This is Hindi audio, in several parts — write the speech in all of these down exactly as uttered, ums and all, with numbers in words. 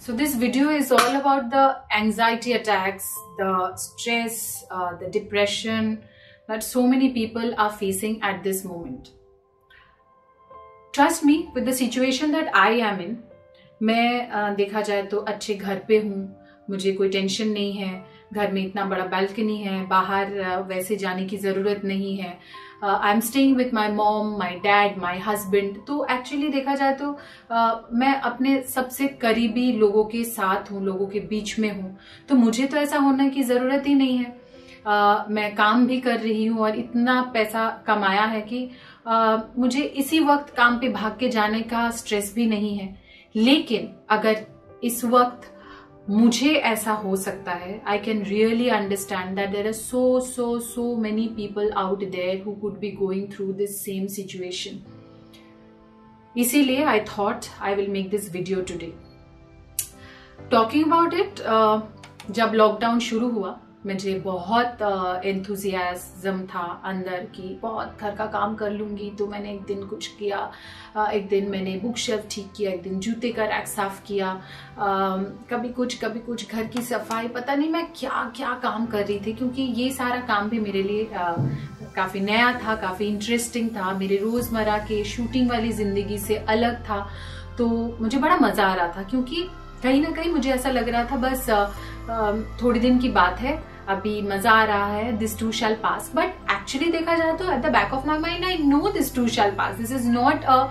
So this video is all about the anxiety attacks, the stress, uh, the depression that so many people are facing at this moment. Trust me, with the situation that I am in, मैं uh, देखा जाए तो अच्छे घर पे हूँ, मुझे कोई टेंशन नहीं है, घर में इतना बड़ा बालकनी है, बाहर uh, वैसे जाने की ज़रूरत नहीं है. I am staying with my mom, my dad, my husband. तो एक्चुअली देखा जाए तो uh, मैं अपने सबसे करीबी लोगों के साथ हूँ, लोगों के बीच में हूँ. तो मुझे तो ऐसा होने की ज़रूरत ही नहीं है. uh, मैं काम भी कर रही हूँ और इतना पैसा कमाया है कि uh, मुझे इसी वक्त काम पे भाग के जाने का स्ट्रेस भी नहीं है. लेकिन अगर इस वक्त मुझे ऐसा हो सकता है, I can really understand that there are so so so many people out there who could be going through this same situation. इसीलिए I thought I will make this video today. Talking about it, जब लॉकडाउन शुरू हुआ मुझे बहुत एंथुजियाज्म था अंदर की बहुत घर का काम कर लूंगी. तो मैंने एक दिन कुछ किया, uh, एक दिन मैंने बुक शेल्फ ठीक किया, एक दिन जूते का रैक साफ किया, uh, कभी कुछ कभी कुछ घर की सफाई, पता नहीं मैं क्या क्या काम कर रही थी. क्योंकि ये सारा काम भी मेरे लिए uh, काफी नया था, काफी इंटरेस्टिंग था, मेरे रोजमर्रा के शूटिंग वाली जिंदगी से अलग था. तो मुझे बड़ा मजा आ रहा था क्योंकि कहीं ना कहीं मुझे ऐसा लग रहा था बस uh, uh, थोड़ी दिन की बात है, अभी मजा आ रहा है, this too shall pass. But actually देखा जाए तो at the back of my mind I know this too shall pass. This is not a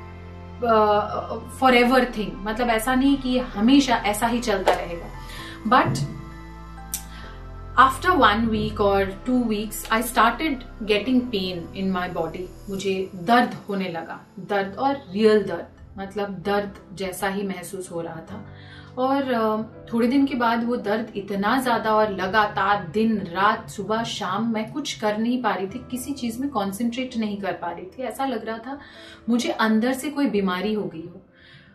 forever thing. मतलब ऐसा नहीं कि हमेशा ऐसा ही चलता रहेगा. बट आफ्टर वन वीक और two weeks I started getting pain in my body. मुझे दर्द होने लगा, दर्द और रियल दर्द, मतलब दर्द जैसा ही महसूस हो रहा था. और थोड़े दिन के बाद वो दर्द इतना ज्यादा और लगातार दिन रात सुबह शाम मैं कुछ कर नहीं पा रही थी, किसी चीज में कॉन्सेंट्रेट नहीं कर पा रही थी. ऐसा लग रहा था मुझे अंदर से कोई बीमारी हो गई हो.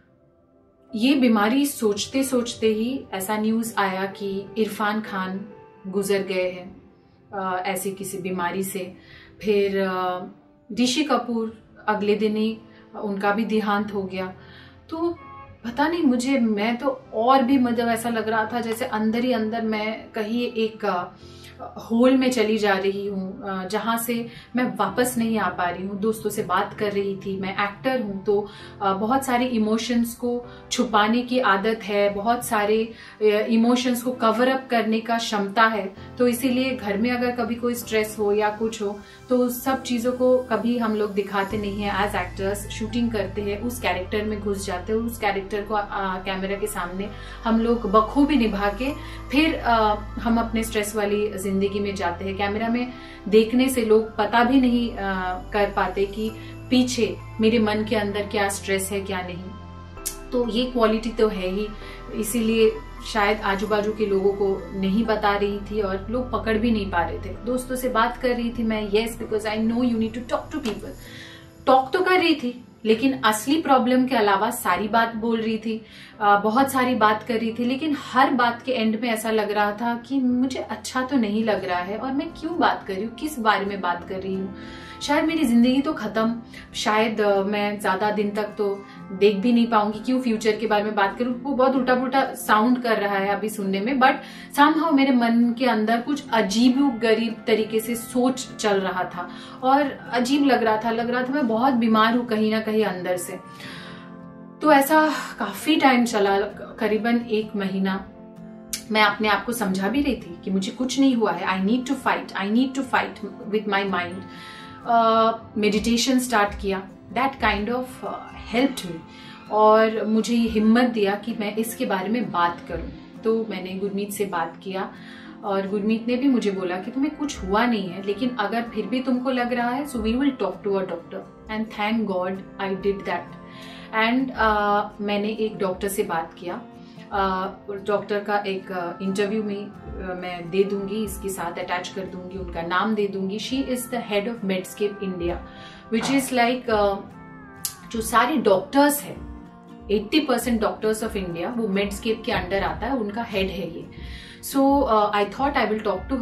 ये बीमारी सोचते सोचते ही ऐसा न्यूज आया कि इरफान खान गुजर गए हैं ऐसी किसी बीमारी से. फिर ऋषि कपूर अगले दिन ही उनका भी देहांत हो गया. तो पता नहीं मुझे, मैं तो और भी मतलब ऐसा लग रहा था जैसे अंदर ही अंदर मैं कहीं एक होल में चली जा रही हूँ जहां से मैं वापस नहीं आ पा रही हूँ. दोस्तों से बात कर रही थी, मैं एक्टर हूँ तो बहुत सारे इमोशंस को छुपाने की आदत है, बहुत सारे इमोशंस को कवर अप करने का क्षमता है. तो इसीलिए घर में अगर कभी कोई स्ट्रेस हो या कुछ हो तो सब चीजों को कभी हम लोग दिखाते नहीं है. एज एक्टर्स शूटिंग करते हैं, उस कैरेक्टर में घुस जाते हैं, उस कैरेक्टर को कैमरा के सामने हम लोग बखूबी निभा के फिर आ, हम अपने स्ट्रेस वाली जिंदगी में जाते हैं. कैमरा में देखने से लोग पता भी नहीं आ, कर पाते कि पीछे मेरे मन के अंदर क्या स्ट्रेस है क्या नहीं. तो ये क्वालिटी तो है ही, इसीलिए शायद आजू बाजू के लोगों को नहीं बता रही थी और लोग पकड़ भी नहीं पा रहे थे. दोस्तों से बात कर रही थी मैं, yes, because I know you need to talk to people. Talk तो कर रही थी लेकिन असली प्रॉब्लम के अलावा सारी बात बोल रही थी, आ, बहुत सारी बात कर रही थी. लेकिन हर बात के एंड में ऐसा लग रहा था कि मुझे अच्छा तो नहीं लग रहा है और मैं क्यों बात कर रही हूँ, किस बारे में बात कर रही हूँ. शायद मेरी जिंदगी तो खत्म, शायद uh, मैं ज्यादा दिन तक तो देख भी नहीं पाऊंगी, क्यों फ्यूचर के बारे में बात करूं. वो बहुत उल्टा पुल्टा साउंड कर रहा है अभी सुनने में, बट समहाउ मेरे मन के अंदर कुछ अजीब गरीब तरीके से सोच चल रहा था और अजीब लग रहा था लग रहा था मैं बहुत बीमार हूं कहीं ना कहीं अंदर से. तो ऐसा काफी टाइम चला, करीबन एक महीना. मैं अपने आप को समझा भी रही थी कि मुझे कुछ नहीं हुआ है, I need to fight, I need to fight with my mind. Meditation start किया, that kind of helped me और मुझे ये हिम्मत दिया कि मैं इसके बारे में बात करूं. तो मैंने गुरमीत से बात किया और गुरमीत ने भी मुझे बोला कि तुम्हें कुछ हुआ नहीं है, लेकिन अगर फिर भी तुमको लग रहा है so we will talk to a doctor. And thank God I did that. And मैंने एक डॉक्टर से बात किया. डॉक्टर uh, का एक इंटरव्यू uh, में uh, मैं दे दूंगी, इसके साथ अटैच कर दूंगी, उनका नाम दे दूंगी. She is the head of Medscape India, which is like जो सारे डॉक्टर्स है, अस्सी परसेंट डॉक्टर्स ऑफ इंडिया वो मेडस्केप के अंडर आता है, उनका हेड है ये. So I thought I will talk to her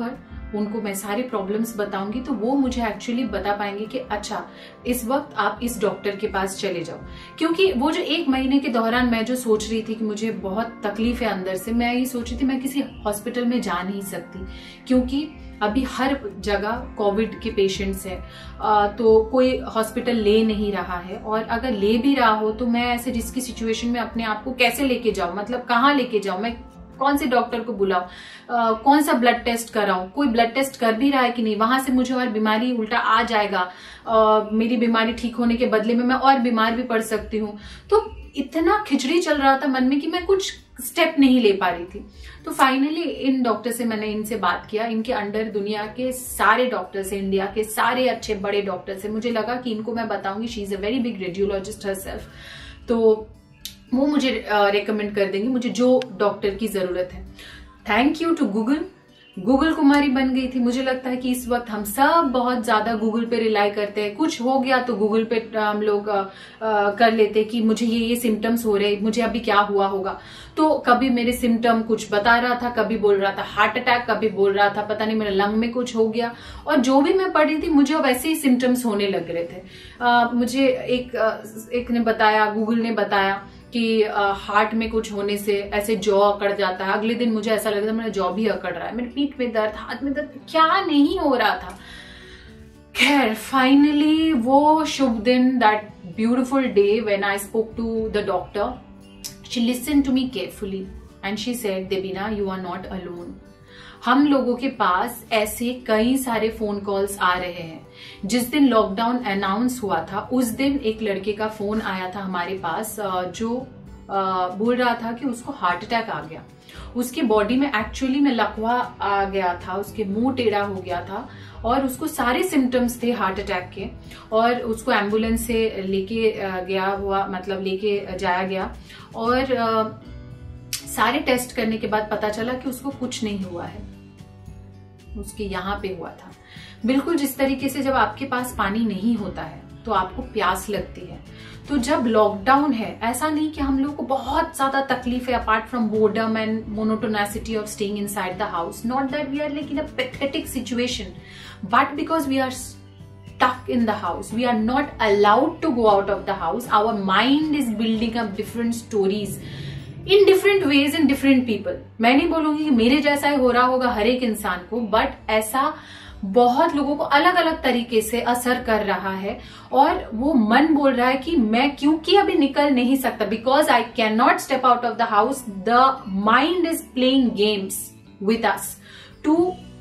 उनको मैं सारी प्रॉब्लम्स बताऊंगी तो वो मुझे एक्चुअली बता पाएंगे कि अच्छा इस वक्त आप इस डॉक्टर के पास चले जाओ। क्योंकि वो जो एक महीने के दौरान मैं जो सोच रही थी कि मुझे बहुत तकलीफ है अंदर से, मैं ये सोच रही थी मैं किसी हॉस्पिटल में जा नहीं सकती, क्योंकि अभी हर जगह कोविड के पेशेंट्स हैं, तो कोई हॉस्पिटल ले नहीं रहा है, और अगर ले भी रहा हो तो मैं ऐसे रिस्की सिचुएशन में अपने आप को कैसे लेके जाऊं, मतलब कहाँ लेके जाऊं, मैं कौन से डॉक्टर को बुलाऊं, कौन सा ब्लड टेस्ट कराऊं, कोई ब्लड टेस्ट कर भी रहा है कि नहीं, वहां से मुझे और बीमारी उल्टा आ जाएगा, आ, मेरी बीमारी ठीक होने के बदले में मैं और बीमार भी पड़ सकती हूँ। तो इतना खिचड़ी चल रहा था मन में कि मैं कुछ स्टेप नहीं ले पा रही थी। तो फाइनली इन डॉक्टर से मैंने इनसे बात किया, इनके अंडर दुनिया के सारे डॉक्टर्स, इंडिया के सारे अच्छे बड़े डॉक्टर्स है, मुझे लगा कि इनको मैं बताऊंगी, she is a very big radiologist herself, तो वो मुझे रेकमेंड कर देंगे मुझे जो डॉक्टर की जरूरत है। Thank you to Google, Google Kumari बन गई थी। मुझे लगता है कि इस वक्त हम सब बहुत ज्यादा गूगल पे रिलाई करते हैं, कुछ हो गया तो गूगल पे हम लोग आ, आ, कर लेते कि मुझे ये ये सिम्टम्स हो रहे, मुझे अभी क्या हुआ होगा। तो कभी मेरे सिम्टम कुछ बता रहा था, कभी बोल रहा था हार्ट अटैक, कभी बोल रहा था पता नहीं मेरे लंग में कुछ हो गया, और जो भी मैं पढ़ रही थी मुझे वैसे ही सिम्टम्स होने लग रहे थे। आ, मुझे एक एक ने बताया, गूगल ने बताया कि हार्ट में कुछ होने से ऐसे जॉ अकड़ जाता है। अगले दिन मुझे ऐसा लग रहा था मेरा जॉ भी अकड़ रहा है, मेरे पीठ में दर्द, हाथ में दर्द, क्या नहीं हो रहा था। खैर फाइनली वो शुभ दिन, that beautiful day when I spoke to the doctor, she listened to me carefully and she said, Debina you are not alone. हम लोगों के पास ऐसे कई सारे फोन कॉल्स आ रहे हैं। जिस दिन लॉकडाउन अनाउंस हुआ था उस दिन एक लड़के का फोन आया था हमारे पास, जो बोल रहा था कि उसको हार्ट अटैक आ गया, उसकी बॉडी में एक्चुअली में लकवा आ गया था, उसके मुंह टेढ़ा हो गया था और उसको सारे सिम्टम्स थे हार्ट अटैक के, और उसको एम्बुलेंस से लेके गया हुआ, मतलब लेके जाया गया, और सारे टेस्ट करने के बाद पता चला कि उसको कुछ नहीं हुआ है, उसके यहाँ पे हुआ था। बिल्कुल जिस तरीके से जब आपके पास पानी नहीं होता है तो आपको प्यास लगती है, तो जब लॉकडाउन है, ऐसा नहीं कि हम लोग को बहुत ज्यादा तकलीफ है apart from boredom and monotonousity of staying inside the house, not that we are like in a pathetic situation, but because we are stuck in the house, we are not allowed to go out of the house, our mind is building up different stories in different ways in different people. मैं नहीं बोलूंगी कि मेरे जैसा ही हो रहा होगा हर एक इंसान को, बट ऐसा बहुत लोगों को अलग अलग तरीके से असर कर रहा है, और वो मन बोल रहा है कि मैं क्योंकि अभी निकल नहीं सकता, because I can not step out of the house, the mind is playing games with us to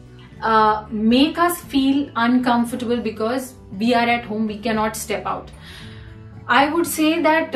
make us feel uncomfortable because we are at home, we can not step out. I would say that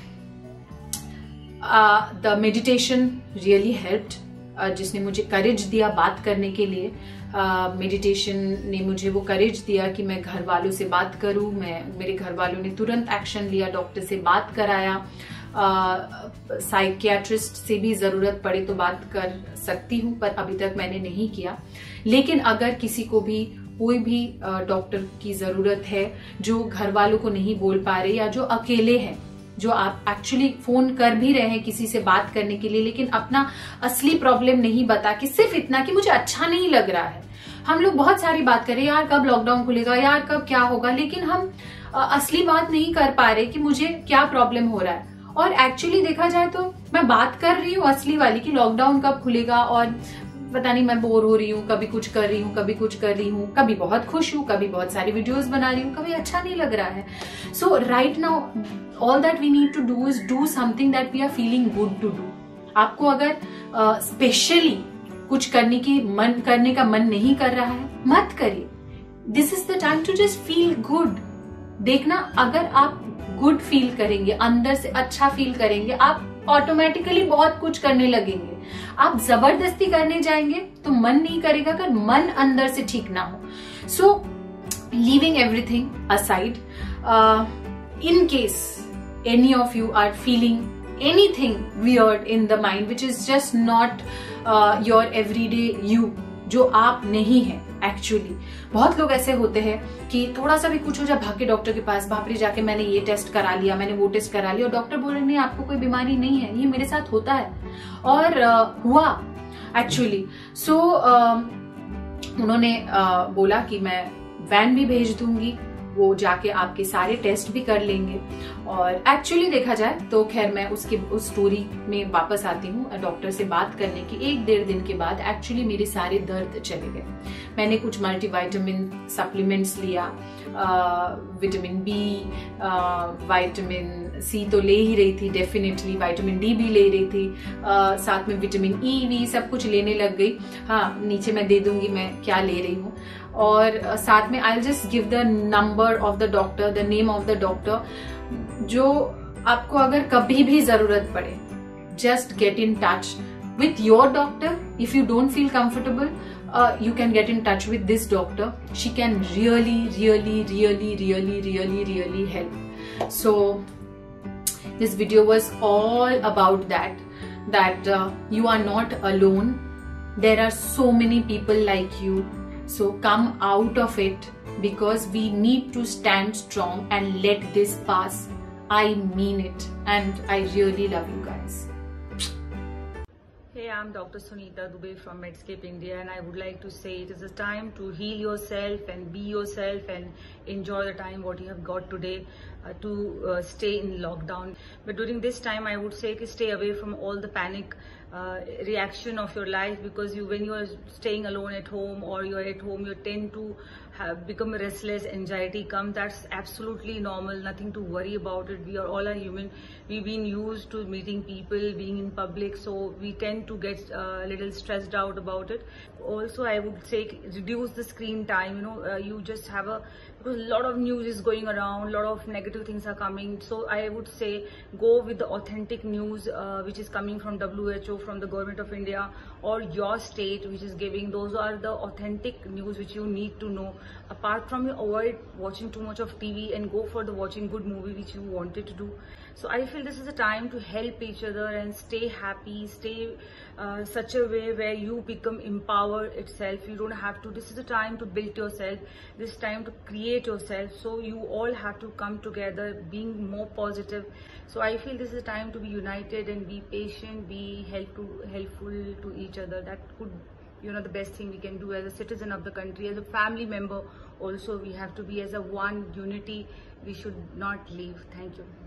the meditation really helped, जिसने मुझे करेज दिया बात करने के लिए. मेडिटेशन uh, ने मुझे वो करेज दिया कि मैं घर वालों से बात करूं. मैं मेरे घर वालों ने तुरंत एक्शन लिया, डॉक्टर से बात कराया, साइकियाट्रिस्ट uh, से भी जरूरत पड़े तो बात कर सकती हूं, पर अभी तक मैंने नहीं किया. लेकिन अगर किसी को भी कोई भी डॉक्टर uh, की जरूरत है जो घर वालों को नहीं बोल पा रहे, या जो अकेले हैं, जो आप एक्चुअली फोन कर भी रहे हैं किसी से बात करने के लिए लेकिन अपना असली प्रॉब्लम नहीं बता के सिर्फ इतना कि मुझे अच्छा नहीं लग रहा है. हम लोग बहुत सारी बात करें, यार कब लॉकडाउन खुलेगा, यार कब क्या होगा, लेकिन हम असली बात नहीं कर पा रहे कि मुझे क्या प्रॉब्लम हो रहा है. और एक्चुअली देखा जाए तो मैं बात कर रही हूँ असली वाली कि लॉकडाउन कब खुलेगा, और पता नहीं मैं बोर हो रही हूँ, कभी कुछ कर रही हूँ, कभी कुछ कर रही हूँ, कभी बहुत खुश हूँ, कभी बहुत सारी वीडियोस बना रही हूँ, कभी अच्छा नहीं लग रहा है. So right now all that we need to do is do something that we are feeling good to do. आपको अगर स्पेशली uh, कुछ करने की मन करने का मन नहीं कर रहा है, मत करिए. This is the time to just feel good. देखना, अगर आप गुड फील करेंगे, अंदर से अच्छा फील करेंगे, आप ऑटोमेटिकली बहुत कुछ करने लगेंगे. आप जबरदस्ती करने जाएंगे तो मन नहीं करेगा अगर मन अंदर से ठीक ना हो. So leaving everything aside, in case any of you are feeling anything weird in the mind which is just not uh, your everyday you, जो आप नहीं है एक्चुअली. बहुत लोग ऐसे होते हैं कि थोड़ा सा भी कुछ हो जाए भाग के डॉक्टर के पास, बाप रे जाके मैंने ये टेस्ट करा लिया, मैंने वो टेस्ट करा लिया, और डॉक्टर बोल रहे नहीं आपको कोई बीमारी नहीं है. ये मेरे साथ होता है और uh, हुआ एक्चुअली. सो उन्होंने आ, बोला कि मैं वैन भी भेज दूंगी, वो जाके आपके सारे टेस्ट भी कर लेंगे। और एक्चुअली देखा जाए तो खैर मैं उसके उस स्टोरी में वापस आती हूँ। डॉक्टर से बात करने की एक डेढ़ दिन के बाद एक्चुअली मेरे सारे दर्द चले गए। मैंने कुछ मल्टीविटामिन सप्लीमेंट्स लिया, विटामिन बी, विटामिन सी तो ले ही रही थी डेफिनेटली, विटामिन डी भी ले रही थी, आ, साथ में विटामिन ई वी सब कुछ लेने लग गई। हाँ, नीचे मैं दे दूंगी मैं क्या ले रही हूँ। और uh, साथ में I just give the number of the doctor, the name of the doctor, जो आपको अगर कभी भी जरूरत पड़े just get in touch with your doctor. If you don't feel comfortable you can get in touch with this doctor. She can really really really really really really help. So this video was all about that that uh, you are not alone. There are so many people like you. So come out of it, because we need to stand strong and let this pass. I mean it, and I really love you guys. Hey, I'm Doctor Sunita Dubey from Medscape India, and I would like to say it is a time to heal yourself and be yourself and enjoy the time what you have got today, uh, to uh, stay in lockdown. But during this time, I would say to stay away from all the panic uh, reaction of your life, because you, when you are staying alone at home or you are at home, you tend to have become restless, anxiety come. That's absolutely normal, nothing to worry about it. We are all are human. We've been used to meeting people, being in public, so we tend to get a uh, little stressed out about it. Also, I would say reduce the screen time. You know, uh, you just have a, because a lot of news is going around, a lot of negative things are coming. So I would say go with the authentic news uh, which is coming from W H O, from the government of India, or your state which is giving. Those are the authentic news which you need to know. Apart from, you avoid watching too much of T V and go for the watching good movie which you wanted to do. So I feel this is a time to help each other and stay happy, stay uh, such a way where you become empowered itself. You don't have to, this is a time to build yourself, this is time to create yourself. So you all have to come together, being more positive. So I feel this is a time to be united and be patient, be helpful, helpful to each other. That could, you know, the best thing we can do as a citizen of the country, as a family member. Also, we have to be as a one unity. We should not leave. Thank you.